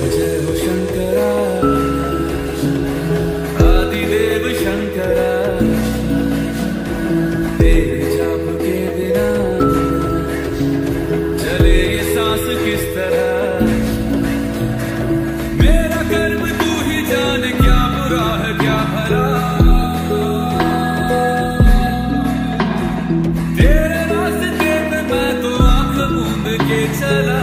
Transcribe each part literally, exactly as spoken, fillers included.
जय हो शंकरा, आदिदेव शंकरा, तेरे जाप के बिना चले ये सांस किस तरह। मेरा कर्म तू ही जाने, क्या बुरा है क्या भला, तेरे रास्ते पे मैं तो आंख मूंद के चला।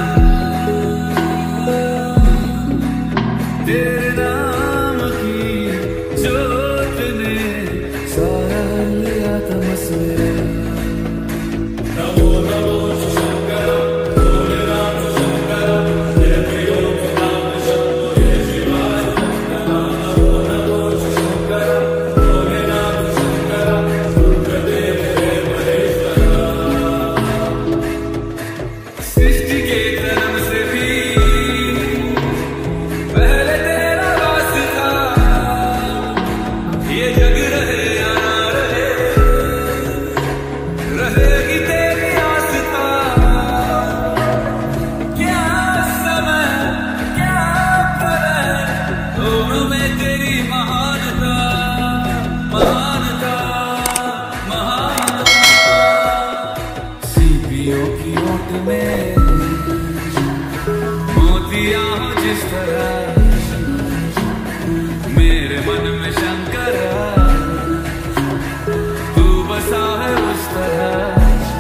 तेरे नाम की जोत ने सारा लिया तमस मेरा। नमो नमो शंकर, भोलेनाथ शंकर, जय प्रियो नाम शंभो जय शिवाय शंकर। नमो नमो शंकर, भोलेनाथ शंकर, रुद्रदेव जय महेश्वरा। सृष्टि के जन्म से भी पहले तेरा वास था, ये जग रहे या ना रहे, रहेगी तेरी आस्था। क्या समय क्या पल, दोनों में तेरी महानता, महानता, महानता। सीपियों की ओट में मोतियां हो जिस तरह, मेरे मन में शंकरा तू बसा है उस तरह।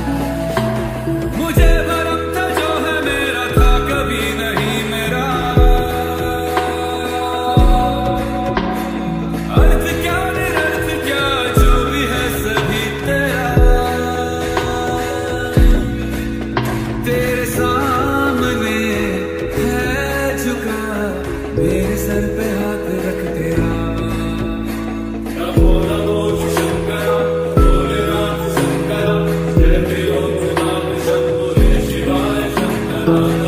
मुझे भरम था जो है मेरा, था कभी नहीं मेरा। अर्थ क्या निरर्थ क्या, जो भी है सभी तेरा। तेरे सामने है झुका, मेरे सर पे हाथ रख तेरा। नमो नमो शंकर, भोलेनाथ शंकर, जय प्रियो नाम शंभो जय शिवाय शंकर।